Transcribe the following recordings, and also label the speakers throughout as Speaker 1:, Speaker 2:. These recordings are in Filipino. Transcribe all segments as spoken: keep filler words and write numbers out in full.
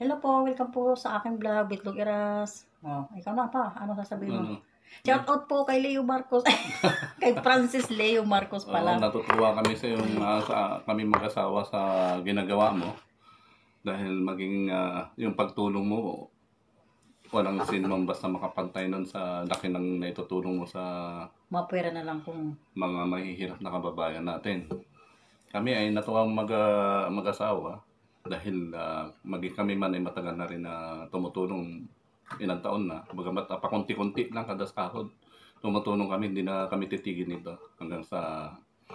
Speaker 1: Hello po, welcome po sa aking vlog, Bitlog Eras. Oh, ikaw na pa, ano sasabihin mo?
Speaker 2: Ano?
Speaker 1: Shout out po kay Leo Marcos. Kay Francis Leo Marcos
Speaker 2: Oo,
Speaker 1: pala.
Speaker 2: natutuwa kami sa yung ah, sa kami mag-asawa sa ginagawa mo dahil maging ah, yung pagtulong mo walang sinumang basta makapantay nun sa laki ng naitutulong mo sa
Speaker 1: Mapwera na lang kung
Speaker 2: mga mahihirap na kababayan natin. Kami ay natuwang mag, ah, mag-asawa dahil ah, maging kami man ay matagal na rin na tumutulong ilang taon na. Bagamat ah, pakunti-kunti lang kada sahod. Tumutulong kami, hindi na kami titigil nito hanggang sa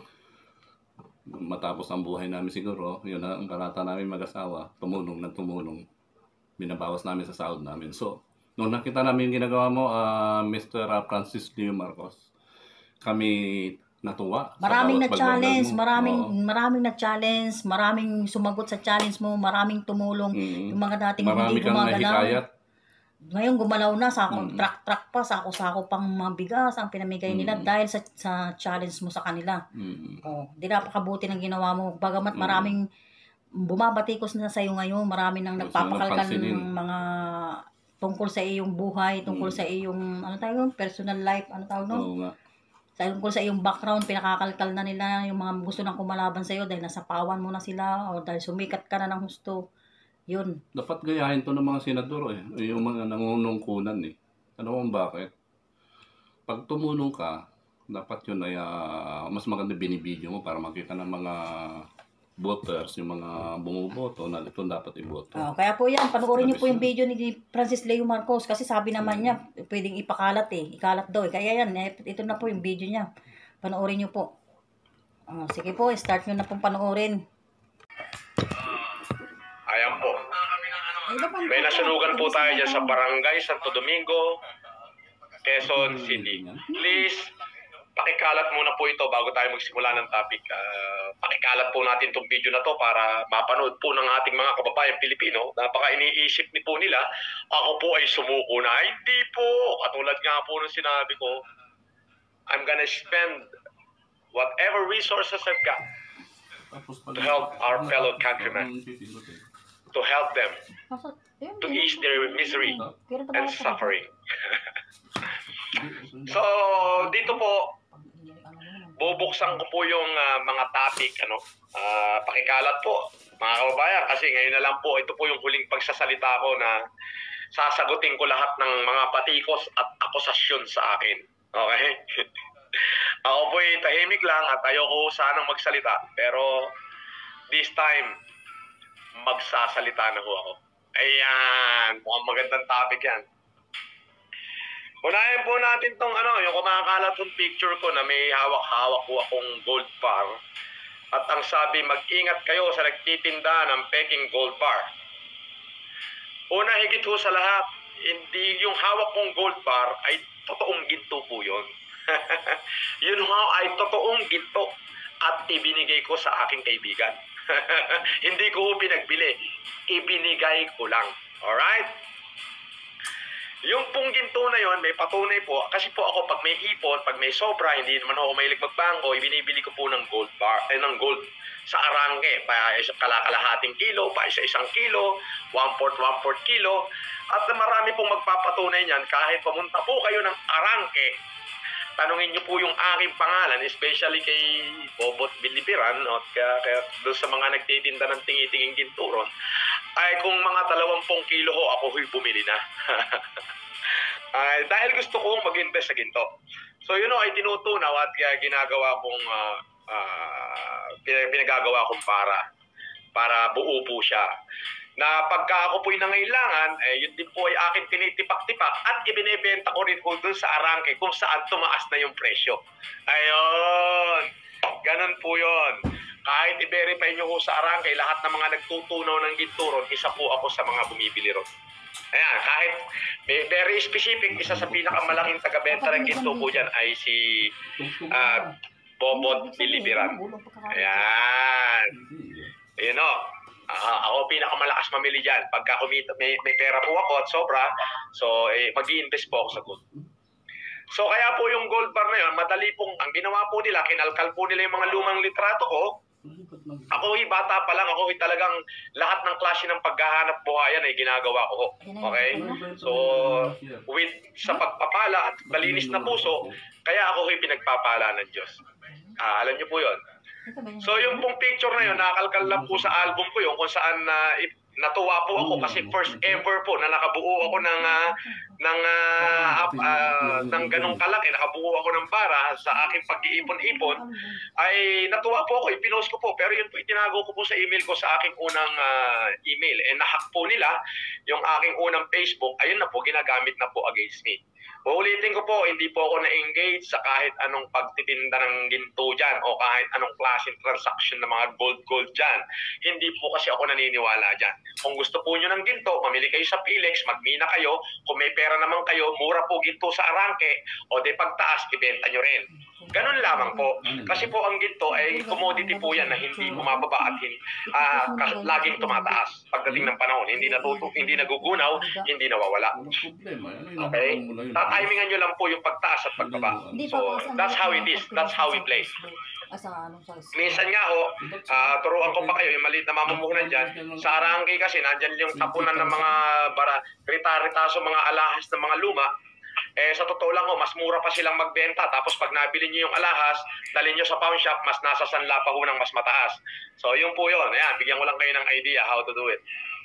Speaker 2: matapos ang buhay namin siguro. Yun na ang karata namin mag-asawa, tumulong ng tumulong. Binabawas namin sa sahod namin. So, nung nakita namin yung ginagawa mo, ah, Mister Francis Leo Marcos, kami natuwa.
Speaker 1: maraming
Speaker 2: sa bawat
Speaker 1: na-challenge,
Speaker 2: pagbablog mo.
Speaker 1: maraming
Speaker 2: Oo.
Speaker 1: maraming na-challenge, maraming sumagot sa challenge mo, maraming tumulong.
Speaker 2: Mm.
Speaker 1: Yung mga dating
Speaker 2: Marami
Speaker 1: hindi
Speaker 2: kang
Speaker 1: gumagalaw.
Speaker 2: nahikayat.
Speaker 1: Ngayon gumalaw na, sako,
Speaker 2: Mm.
Speaker 1: truck-truck pa, sako-sako pang mga bigas ang pinamigay nila
Speaker 2: Mm.
Speaker 1: dahil sa, sa challenge mo sa kanila.
Speaker 2: Mm.
Speaker 1: Oh, di napakabuti ng ginawa mo. Bagamat
Speaker 2: Mm.
Speaker 1: maraming bumabatikos na sa iyo ngayon, marami nang
Speaker 2: Gusto
Speaker 1: nagpapakalkan
Speaker 2: napansinin.
Speaker 1: ng mga tungkol sa iyong buhay, tungkol
Speaker 2: Mm.
Speaker 1: sa iyong ano tawag nun? Personal life, ano tawag nun?
Speaker 2: Oo nga.
Speaker 1: Sa tungkol sa iyong background, pinakakalkal na nila yung mga gusto nang kumalaban sa iyo dahil nasapawan mo na sila o dahil sumikat ka na ng husto. Yun.
Speaker 2: Dapat gayahin to ng mga senador eh. Yung mga nangunungkulan eh. Ano kung bakit? Pag tumulong ka, dapat yun ay ah, mas maganda binibidyo mo para makita ng mga voters, yung mga bumuboto na ito dapat iboto.
Speaker 1: Oh, kaya po yan, panoorin niyo po
Speaker 2: Sabi
Speaker 1: yung video ni Francis Leo Marcos kasi sabi naman niya, pwedeng ipakalat eh. Ikalat daw eh. Kaya yan, eh, ito na po yung video niya. Panoorin niyo po. Oh, sige po, start niyo na pong panoorin.
Speaker 3: Ayan po. May nasunugan po tayo dyan sa Barangay Santo Domingo, Quezon City. Please, pakikalat muna po ito bago tayo magsimula ng topic. Uh, pakikalat po natin itong video na to para mapanood po ng ating mga kababayan Pilipino. Napaka iniisip ni po nila, ako po ay sumuko na. Hindi po. Katulad nga po ng sinabi ko, I'm gonna spend whatever resources I've got to help our fellow countrymen, to help them, to ease their misery and suffering. So, dito po, bubuksan ko po yung uh, mga topic, ano, uh, pakikalat po, mga kababayan, kasi ngayon na lang po, ito po yung huling pagsasalita ko na sasagutin ko lahat ng mga patikos at akusasyon sa akin. Okay? Ako po'y tahimik lang at ayoko sanang magsalita, pero this time, magsasalita na ho ako. Ayan, mukhang magandang topic yan. Unahin po natin tong ano, yung kumakalat yung picture ko na may hawak-hawak po akong gold bar. At ang sabi, mag-ingat kayo sa nagtitinda ng peking gold bar. Una, higit ho sa lahat, hindi yung hawak kong gold bar ay totoong ginto po yun. Yun ho ay totoong ginto at ibinigay ko sa aking kaibigan. Hindi ko pinagbili, ibinigay ko lang. Alright? Yung pong ginto na yon, may patunay po. Kasi po ako, pag may ipon, pag may sobra, hindi naman ako mahilig magbangko, ibinibili ko po ng gold bar, eh, ng gold sa arangke. Pa isa kalakalahating kilo, pa isa isang kilo, one-fourth, one-fourth kilo. At marami pong magpapatunay niyan, kahit pumunta po kayo ng arangke, tanungin niyo po yung aking pangalan, especially kay Bobot Bilibiran, at kaya, kaya doon sa mga nagtitinda ng tingi-tinging ginturon, ay kung mga dalawampung kilo ho, ako ho'y bumili na. Ay, dahil gusto kong mag-invest sa ginto. So yun o, ay tinutunaw at kaya ginagawa kong, uh, uh, pinagagawa kong para, para buo po siya. Na pagka ako po'y nangailangan, eh, yun din po ay akin tinitipak-tipak at ibinebenta ko rin po dun sa arangke kung saan tumaas na yung presyo. Ayun! Ganun po yun. Kahit i-verify nyo po sa arangke, lahat ng mga nagtutunaw ng ginturon, isa po ako sa mga bumibili ron. Ayan, kahit very specific, isa sa pinakamalaking taga-benta ng ginto po dyan ay si uh, Bobot Bilibiran. Ayan. Ayun o. Uh, ako pinakamalakas mamili dyan. Pagka kumita, may, may pera po ako at sobra, so eh, mag-i-invest po ako sa gold. So kaya po yung gold bar na yun, madali pong, ang ginawa po nila, kinalkal po nila yung mga lumang litrato ko, Ako ho'y bata pa lang, ako ho'y talagang lahat ng klase ng paghahanap buhayan ay ginagawa ko ho. Okay? So, with sa pagpapala at malinis na puso, kaya ako ho'y pinagpapala ng Diyos. Ah, alam niyo po yon. So, yung pong picture na yun, nakakalkal lang po sa album ko yun kung saan na natuwa po ako kasi first ever po na nakabuo ako ng uh, ng uh, uh, ng ganong kalaki, nakabuo ako ng bara sa aking pag-iipon-ipon, ay natuwa po ako, ipinost ko po, pero yun po itinago ko po sa email ko sa aking unang uh, email, eh nahack po nila yung aking unang Facebook, ayun na po, ginagamit na po against me. Uulitin ko po, hindi po ako na-engage sa kahit anong pagtitinda ng ginto dyan o kahit anong klaseng transaction ng mga gold-gold dyan. Hindi po kasi ako naniniwala dyan. Kung gusto po nyo ng ginto, mamili kayo sa Pilex, magmina kayo. Kung may pera naman kayo, mura po ginto sa Arangke o di pagtaas, ibenta nyo rin. Ganun lamang po. Kasi po ang ginto ay commodity po yan na hindi bumababa at hin, uh, laging tumataas. Pagdating ng panahon, hindi natuto, hindi nagugunaw, hindi nawawala. Okay? Tatimingan nyo lang po yung pagtaas at pagbaba. So, that's how it is. That's how we play. Minsan nga ho, uh, turuan ko pa kayo, yung maliit na mamumuhunan dyan, sa Arangke kasi, nandyan yung tapunan ng mga bara, rita-ritaso, mga alahas ng mga luma. Eh, sa totoo lang ho, mas mura pa silang magbenta. Tapos pag nabili nyo yung alahas, dalhin nyo sa pawn shop, mas nasa sanla pa ho ng mas mataas. So, yun po yun. Ayan, bigyan ko lang kayo ng idea how to do it.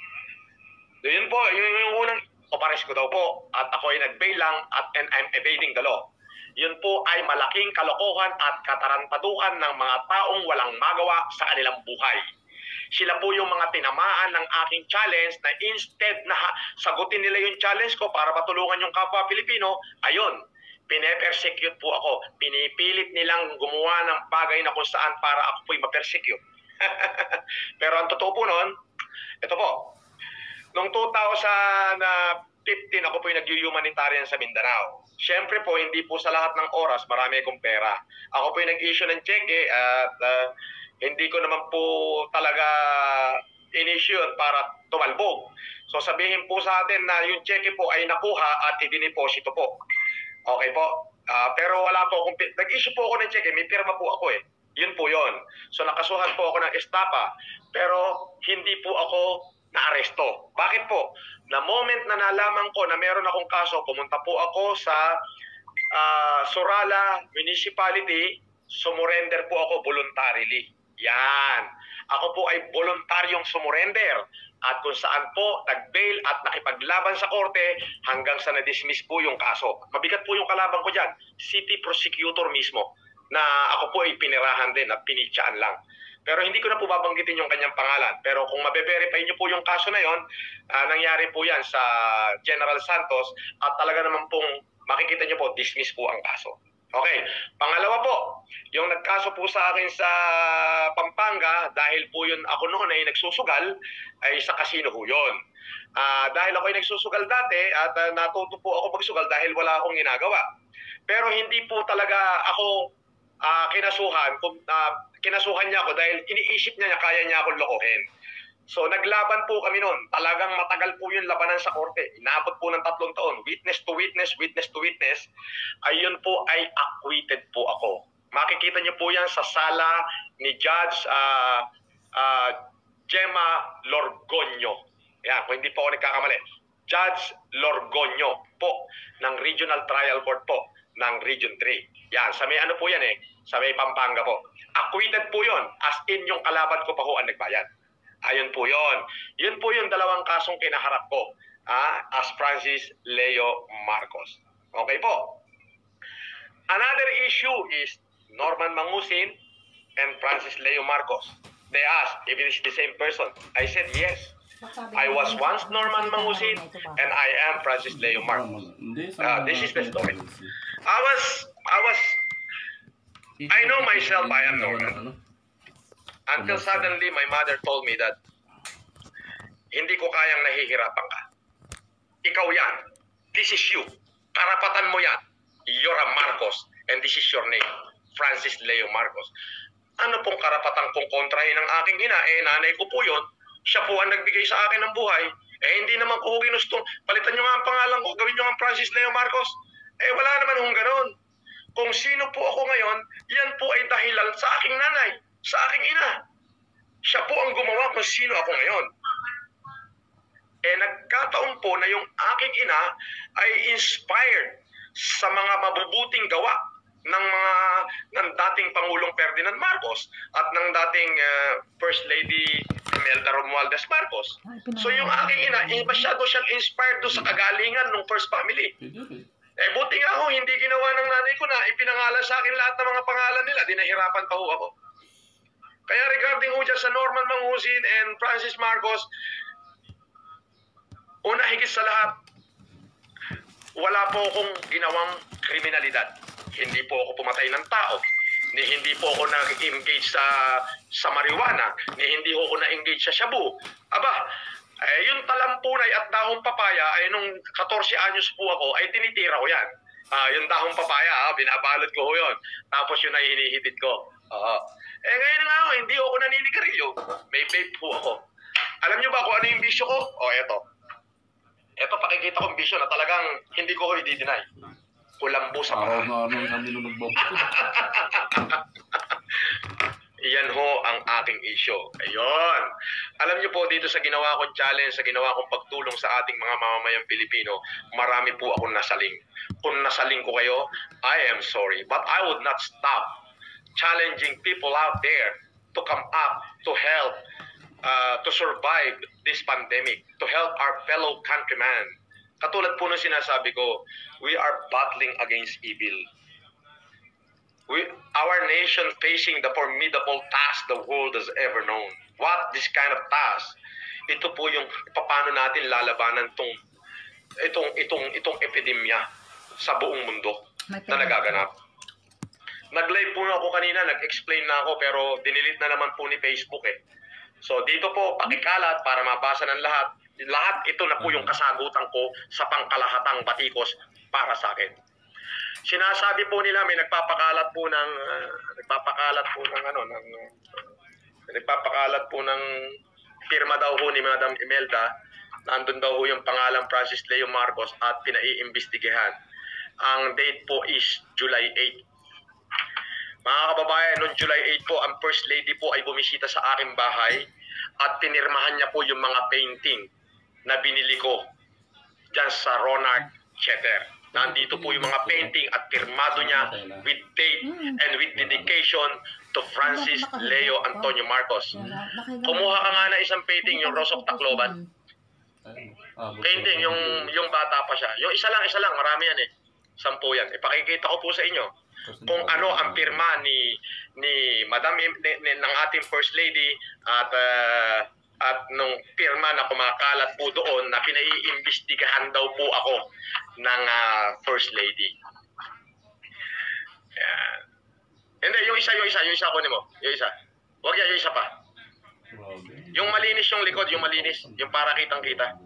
Speaker 3: So, yun po, yun yung unang opares ko daw po. At ako ay nag-bail lang at and I'm evading the law. Yun po ay malaking kalokohan at katarantaduhan ng mga taong walang magawa sa kanilang buhay. Sila po yung mga tinamaan ng aking challenge na instead na sagutin nila yung challenge ko para matulungan yung kapwa Pilipino, ayun, pine-persecute po ako. Pinipilit nilang gumawa ng bagay na kung saan para ako po'y ma-persecute. Pero ang totoo po nun, ito po, noong two thousand fifteen ako po'y nag-humanitarian sa Mindanao. Siyempre po, hindi po sa lahat ng oras marami akong pera. Ako po'y nag-issue ng cheque at uh, hindi ko naman po talaga in-issue para tumalbog. So sabihin po sa atin na yung cheque po ay nakuha at idiniposito po. Okay po. Uh, pero wala po akong, nag-issue po ako ng cheque, may pirma po ako eh. Yun po yun. So nakasuhan po ako ng estapa, pero hindi po ako na-aresto. Bakit po? Na moment na nalaman ko na meron akong kaso, pumunta po ako sa uh, Surala Municipality, sumurrender po ako voluntarily. Yan. Ako po ay voluntaryong sumurrender at kung saan po nag-bail at nakipaglaban sa korte hanggang sa na-dismiss po yung kaso. Mabigat po yung kalaban ko dyan, city prosecutor mismo, na ako po ay pinirahan din at pinitsaan lang. Pero hindi ko na po babanggitin yung kanyang pangalan. Pero kung mabe-verify niyo po yung kaso na yon, uh, nangyari po yan sa General Santos at talaga naman pong makikita niyo po, dismiss po ang kaso. Okay. Pangalawa po, yung nagkaso po sa akin sa Pampanga, dahil po yun ako noon ay nagsusugal, ay sa casino po yun. Uh, dahil ako ay nagsusugal dati at uh, natuto po ako magsugal dahil wala akong ginagawa. Pero hindi po talaga ako uh, kinasuhan, uh, kinasuhan niya ako dahil iniisip niya niya kaya niya akong lokohin. So naglaban po kami noon. Talagang matagal po yung labanan sa korte. Inabot po ng tatlong taon. Witness to witness, witness to witness. Ayun po ay acquitted po ako. Makikita niyo po yan sa sala ni Judge uh, uh, Gemma Lorgonyo. Yan, kung hindi po ako nagkakamali. Judge Lorgonyo po ng Regional Trial Court po ng Region three. Yan, sa may ano po yan eh, sa may Pampanga po. Acquitted po yon, as in yung kalaban ko pa ho ang nagbayad. Ayun po yon. Yun po yung dalawang kasong kinaharap ko ah, as Francis Leo Marcos. Okay po. Another issue is Norman Mangusin and Francis Leo Marcos. They asked if it is the same person. I said yes. I was once Norman Mangusin and I am Francis Leo Marcos. Uh, this is the story. I was, I was, I know myself I am Norman. Until suddenly my mother told me that hindi ko kayang nahihirapan ka. Ikaw yan. This is you. Karapatan mo yan. You're a Marcos and this is your name. Francis Leo Marcos. Ano pong karapatan kong kontrahin ng aking ina? Eh, nanay ko po yun. Siya po ang nagbigay sa akin ng buhay. Eh, hindi naman ko ginustong. Palitan nyo nga ang pangalan ko. Gawin nyo nga Francis Leo Marcos. Eh, wala naman hong ganun. Kung sino po ako ngayon, yan po ay dahilan sa aking nanay, sa aking ina. Siya po ang gumawa kung sino ako ngayon. Eh nagkataon po na yung aking ina ay inspired sa mga mabubuting gawa ng mga ng dating Pangulong Ferdinand Marcos at ng dating uh, First Lady Imelda Romualdez Marcos. So yung aking ina, eh, masyado siyang inspired doon sa kagalingan ng First Family. Eh buti nga ho, hindi ginawa ng nanay ko na ipinangalan sa akin lahat ng mga pangalan nila, di nahirapan pa ho ako. Kaya regarding ho dyan sa Norman Mangusin and Francis Marcos, una higit sa lahat, wala po akong ginawang kriminalidad. Hindi po ako pumatay ng tao, ni hindi po ako nag-engage sa sa marijuana, ni hindi po ako na-engage sa shabu. Aba, eh, yung talampunay at dahong papaya, ay nung fourteen anyos po ako, ay tinitira ko yan. Ah, yung dahong papaya, ah, binabalot ko ho yun. Tapos yun ay hinihitid ko. Uh, eh ngayon nga ako, hindi ako naninigarilyo. May vape po ako. Alam nyo ba kung ano yung bisyo ko? O, eto. Eto, pakikita kong bisyo na talagang hindi ko ho i-deny. Kulambo sa
Speaker 2: Araw
Speaker 3: paa.
Speaker 2: na ano yung kami nung nagboboto.
Speaker 3: Iyan ho ang aking issue. Ayun. Alam niyo po dito sa ginawa kong challenge, sa ginawa kong pagtulong sa ating mga mamamayang Pilipino, marami po akong nasaling. Kung nasaling ko kayo, I am sorry. But I would not stop challenging people out there to come up, to help, uh, to survive this pandemic, to help our fellow countrymen. Katulad po nung sinasabi ko, we are battling against evil. We, our nation facing the formidable task the world has ever known. What this kind of task? Ito po yung paano natin lalabanan tong itong itong itong epidemya sa buong mundo na nagaganap. Nag-live po ako kanina, nag-explain na ako pero dinilit na naman po ni Facebook eh. So dito po pakikalat para mabasa ng lahat. Lahat ito na po yung kasagutan ko sa pangkalahatang batikos para sa akin. Sinasabi po nila may nagpapakalat po ng uh, nagpapakalat po ng ano ng uh, nagpapakalat po ng pirma daw ho ni Madam Imelda. Nandun daw ho yung pangalan Francis Leo Marcos at pinaiimbestigahan. Ang date po is July eighth. Mga kababayan, noong July eighth po, ang First Lady po ay bumisita sa aking bahay at pinirmahan niya po yung mga painting na binili ko dyan sa Ronald Cheter. Nandito po yung mga painting at pirmado niya with date and with dedication to Francis Leo Antonio Marcos. Kumuha ka nga na isang painting, yung Rose of Tacloban. Painting, yung yung bata pa siya. Yung isa lang, isa lang, marami yan eh. Sampo yan. Ipakikita ko po sa inyo kung ano ang pirma ni ni Madam ni, ni, ng ating First Lady at uh, at nung pirma na kumakalat po doon na pinaiimbestigahan daw po ako ng uh, First Lady. Yan. Hindi, yung isa, yung isa, yung isa kunin mo. Yung isa. Huwag yan, yung isa pa. Yung malinis yung likod, yung malinis. Yung para kitang-kita.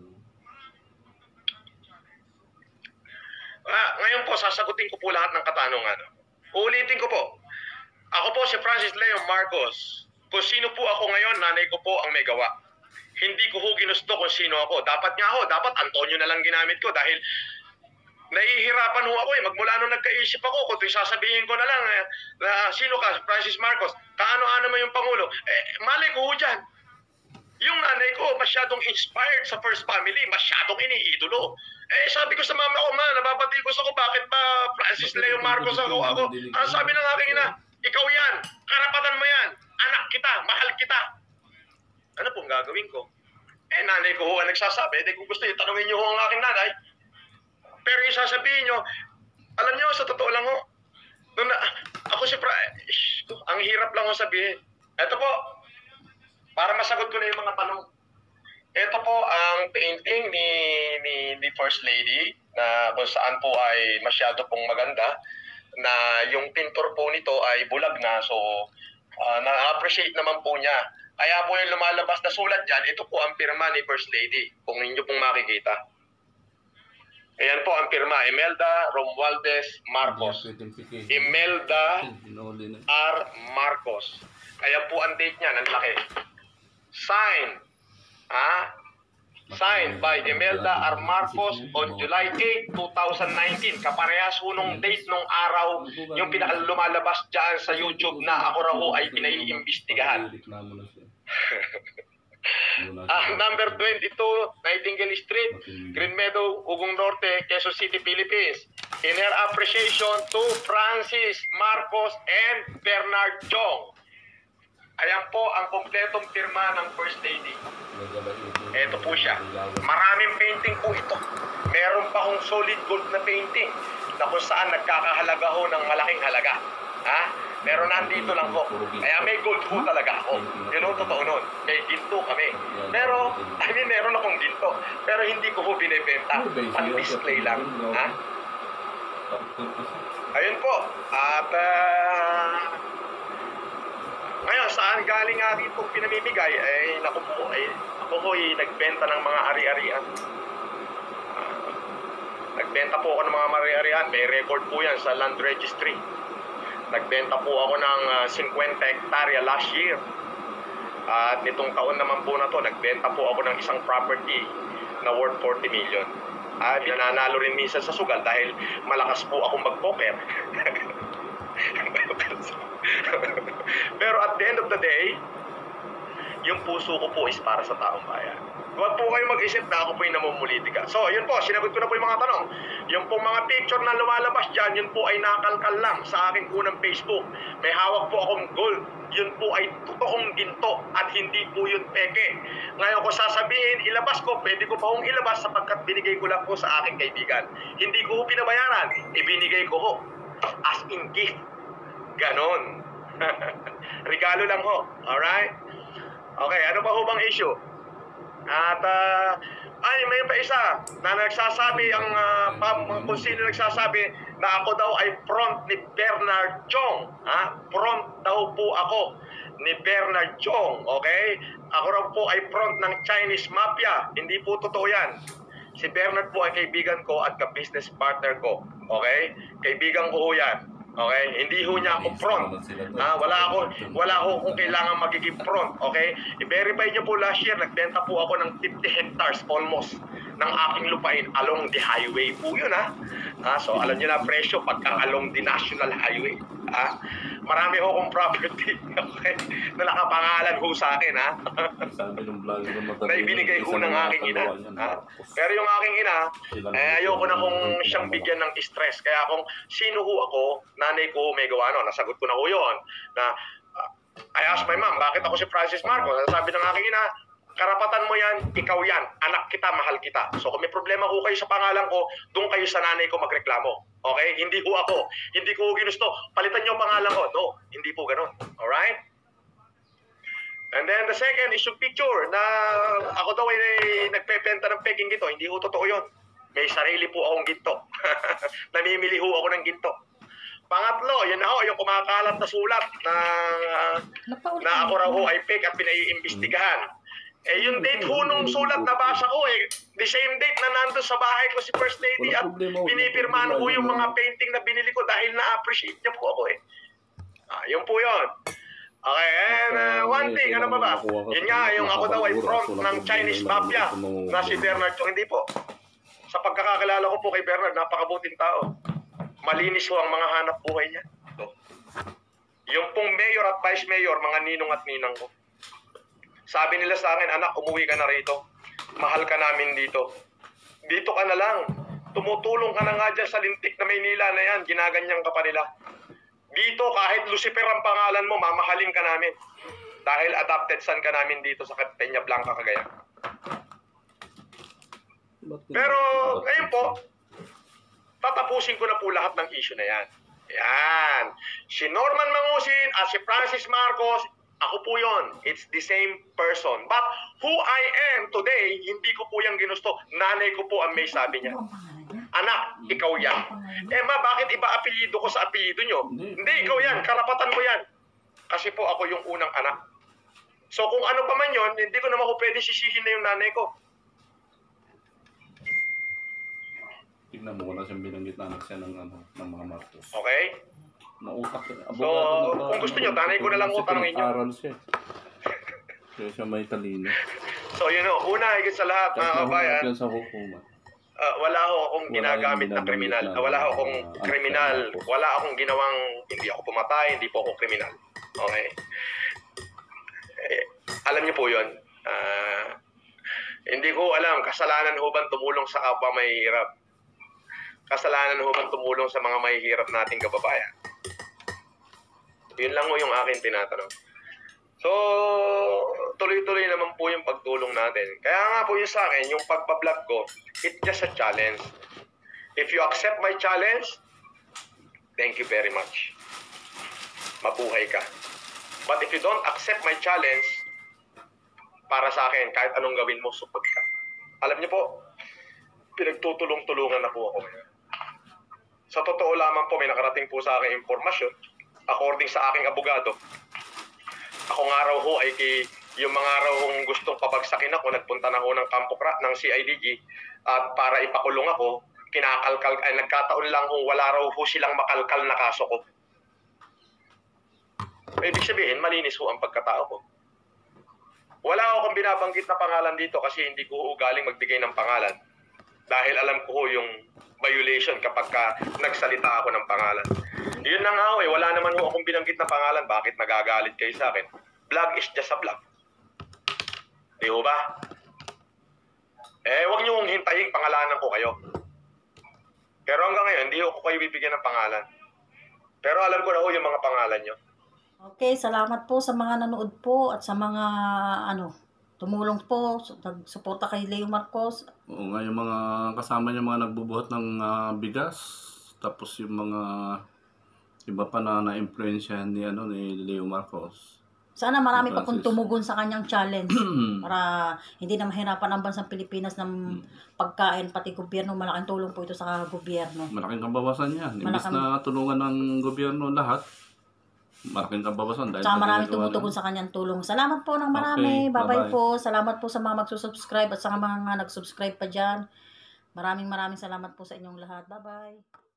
Speaker 3: Ah, ngayon po, sasagutin ko po lahat ng katanungan. Uulitin ko po. Ako po si Francis Leo Marcos. Kung sino po ako ngayon, nanay ko po ang may gawa. Hindi ko ho ginusto kung sino ako. Dapat nga ho, dapat Antonio na lang ginamit ko dahil nahihirapan ho ako eh. Magmula nung nagkaisip ako, kung sasabihin ko na lang eh, na sino ka, Francis Marcos, kaano-ano mo yung Pangulo. Eh, mali ko ho dyan. Yung nanay ko, masyadong inspired sa First Family, masyadong iniidolo. Eh, sabi ko sa mama ko, ma, nababatikos ako, bakit ba Francis Leo Marcos ako? ako? Ang sabi ng aking ina, ikaw yan, karapatan mo yan, anak kita, mahal kita. Ano pong gagawin ko? Eh, nanay ko ho ang nagsasabi, eh, kung gusto nyo, tanungin nyo ho ang aking nanay. Pero yung sasabihin nyo, alam nyo, sa totoo lang ho, nung na, ako si Fra, ish, ang hirap lang ho sabihin. Eto po, para masagot ko na yung mga tanong. Ito po ang painting ni, ni, ni First Lady na kung saan po ay masyado pong maganda na yung pintor po nito ay bulag na so uh, na-appreciate naman po niya. Kaya po yung lumalabas na sulat dyan, ito po ang pirma ni First Lady kung inyo pong makikita. Ayan po ang pirma, Imelda Romualdez Marcos. Imelda R. Marcos. Ayan po ang date niya, ang laki. Signed, ah, signed by Imelda R. Marcos on July eighth, two thousand nineteen. Kaparehas po nung date nung araw yung pinakalumalabas dyan sa YouTube na ako raw ay pinaiimbestigahan. Ah, number twenty-two, Nightingale Street, Green Meadow, Ugong Norte, Quezon City, Philippines. In her appreciation to Francis Marcos and Bernard Chong. Ayan po ang kompletong pirma ng First Lady. Ito po siya. Maraming painting po ito. Meron pa akong solid gold na painting na kung saan nagkakahalaga ho ng malaking halaga. Ha? Pero nandito lang ho. Kaya may gold ho talaga ako. Yun ho, totoo nun. May ginto kami. Pero, I mean, meron akong ginto. Pero hindi ko ho binibenta. Pan-display lang. Ha? Ayun po. At, uh, ngayon, saan galing nga rin itong pinamimigay? Eh, naku po, eh, ako po ay nagbenta ng mga ari-arian. Uh, nagbenta po ako ng mga ari-arian. May record po yan sa Land Registry. Nagbenta po ako ng uh, fifty hektarya last year. At nitong taon naman po na to, nagbenta po ako ng isang property na worth forty million. At nananalo rin minsan sa sugal dahil malakas po akong mag-poker. Pero at the end of the day, yung puso ko po is para sa taong bayan. Huwag po kayo mag-isip na ako po yung namumulitika. So, yun po, sinagot ko na po yung mga tanong. Yung po mga picture na lumalabas dyan, yun po ay nakalkal lang sa aking unang Facebook. May hawak po akong gold. Yun po ay totoong ginto at hindi po yun peke. Ngayon ko sasabihin, ilabas ko, pwede ko pa hong ilabas sapagkat binigay ko lang po sa aking kaibigan. Hindi ko ho pinabayaran, ibinigay ko ho. As in gift. Ganon. Regalo lang ho. Alright? Okay, ano pa ho bang issue? At, uh, ay, may pa isa na nagsasabi, ang uh, pam, kung sino nagsasabi na ako daw ay front ni Bernard Chong. Ha? Front daw po ako ni Bernard Chong. Okay? Ako raw po ay front ng Chinese Mafia. Hindi po totoo yan. Si Bernard po ay kaibigan ko at ka-business partner ko. Okay? Kaibigan ko ho yan. Okay? Hindi ho niya ako front. Ah, wala ako, wala ho kung kailangan magiging front. Okay? I-verify niyo po last year, nagbenta po ako ng fifty hectares almost ng aking lupain along the highway po yun, ha? Ah, so, alam niyo na presyo pagka along the national highway. Ah, marami ho akong property, okay, na nakapangalan ho sa akin, ha? Na ibinigay ho ng aking ina. Ha? Pero yung aking ina, eh, ayoko na kung siyang bigyan ng stress. Kaya kung sino ho ako, nanay ko may gawa, no? Nasagot ko na ho yun. Na, uh, I asked my mom, bakit ako si Francis Marcos? Sabi ng aking ina, karapatan mo yan, ikaw yan, anak kita, mahal kita. So kung may problema ho kayo sa pangalan ko, doon kayo sa nanay ko magreklamo. Okay? Hindi ho ako. Hindi ko ginusto. Palitan niyo ang pangalan ko. No, hindi po ganun. Alright? And then the second is yung picture na ako daw ay nagpepenta ng peking ginto. Hindi ho totoo yun. May sarili po akong ginto. Namimili ho ako ng ginto. Pangatlo, yan na ho, yung kumakalat na sulat na, na ako raw ho ay fake at pinaiimbestigahan. Eh, yung date ho nung sulat na basa ko eh, the same date na nandun sa bahay ko si First Lady at pinipirmahan ko yung mga painting na binili ko dahil na-appreciate niya po ako eh. Ah, yun po yun. Okay, and uh, one thing, ano ba ba? Yun nga, yung ako daw ay front ng Chinese Mafia na si Bernard Chong. Hindi po. Sa pagkakakilala ko po kay Bernard, napakabuting tao. Malinis ho ang mga hanap buhay niya. So, yung pong mayor at vice mayor, mga ninong at ninang ko. Sabi nila sa akin, anak, umuwi ka na rito. Mahal ka namin dito. Dito ka na lang. Tumutulong ka na nga dyan sa lintik na Maynila na yan. Ginaganyan ka pa nila. Dito, kahit Lucifer ang pangalan mo, mamahalin ka namin. Dahil adopted son ka namin dito sa Peña Blanca, Cagayan. Pero, ngayon po, tatapusin ko na po lahat ng issue na yan. Yan. Si Norman Mangusin at si Francis Marcos, ako po yon. It's the same person. But who I am today, hindi ko po yung ginusto. Nanay ko po ang may sabi niya. Anak, ikaw yan. Eh ma, bakit iba apelyido ko sa apelyido nyo? Hindi, ikaw yan. Karapatan mo yan. Kasi po ako yung unang anak. So kung ano pa man yun, hindi ko naman ko pwede sisihin na yung nanay ko.
Speaker 2: Tignan mo, wala siyang binanggit na anak siya ng, ano, ng mga Marcos.
Speaker 3: Okay?
Speaker 2: Nautak.
Speaker 3: So, kung gusto nyo, tanay ko na lang ko tanongin nyo.
Speaker 2: Aral siya. Kaya siya may talino.
Speaker 3: So, yun o. Una, higit sa lahat, mga kabayan,
Speaker 2: sa hukuman.
Speaker 3: Uh, wala ho akong ginagamit na kriminal. Uh, wala ho akong kriminal. Wala akong ginawang, hindi ako pumatay, hindi po ako kriminal. Okay? Eh, Alam niyo po yun. Ah, hindi ko alam, kasalanan ho bang tumulong sa kapwa mahihirap? Kasalanan ho bang tumulong sa mga mahihirap nating kababayan? Yun lang ho yung akin tinatanong. So, tuloy-tuloy naman po yung pagtulong natin. Kaya nga po yung sa akin, yung pagpa-vlog ko, it's just a challenge. If you accept my challenge, thank you very much. Mabuhay ka. But if you don't accept my challenge, para sa akin, kahit anong gawin mo, supot ka. Alam niyo po, pinagtutulong-tulungan na po ako ngayon. Sa totoo lamang po, may nakarating po sa akin informasyon, according sa aking abogado, ako nga raw ho ay kay, yung mga raw hong gustong pabagsakin ako, nagpunta na ho ng Campo Cra ng C I D G at para ipakulong ako, kinakalkal, ay nagkataon lang ho, wala raw ho silang makalkal na kaso ko. Ibig sabihin, malinis ho ang pagkatao ko. Wala akong binabanggit na pangalan dito kasi hindi ko ho galing magbigay ng pangalan. Dahil alam ko ho yung violation kapag ka nagsalita ako ng pangalan. Yun na nga ho eh, wala naman ho akong binanggit na pangalan. Bakit nagagalit kayo sa akin? Vlog is just a vlog. Di ho ba? Eh, huwag niyo kong hintayin pangalanan ko kayo. Pero hanggang ngayon, hindi ko kayo bibigyan ng pangalan. Pero alam ko na ho yung mga pangalan nyo.
Speaker 1: Okay, salamat po sa mga nanood po at sa mga ano, tumulong po, nagsuporta kay Leo Marcos.
Speaker 2: Oo nga, yung mga kasama niya mga nagbubuhat ng ah, bigas, tapos yung mga iba pa na na-influensyahan ni, ano, ni Leo Marcos.
Speaker 1: Sana marami pa pong
Speaker 2: Francis.
Speaker 1: tumugon sa kanyang challenge para hindi na mahirapan ang bansang Pilipinas ng pagkain, pati gobyerno. Malaking tulong po ito sa gobyerno.
Speaker 2: Malaking kabawasan yan. Imbis
Speaker 1: Malaking-
Speaker 2: na tulungan ng gobyerno lahat, malaking kabawasan. Dahil
Speaker 1: Tsaka
Speaker 2: sa
Speaker 1: marami
Speaker 2: ginagawa
Speaker 1: tumutugon
Speaker 2: nila.
Speaker 1: sa kanyang tulong. Salamat po ng marami.
Speaker 2: Okay,
Speaker 1: Bye-bye
Speaker 2: bye-bye.
Speaker 1: po. Salamat po sa mga magsusubscribe at sa mga nag-subscribe pa dyan. Maraming maraming salamat po sa inyong lahat. Bye-bye.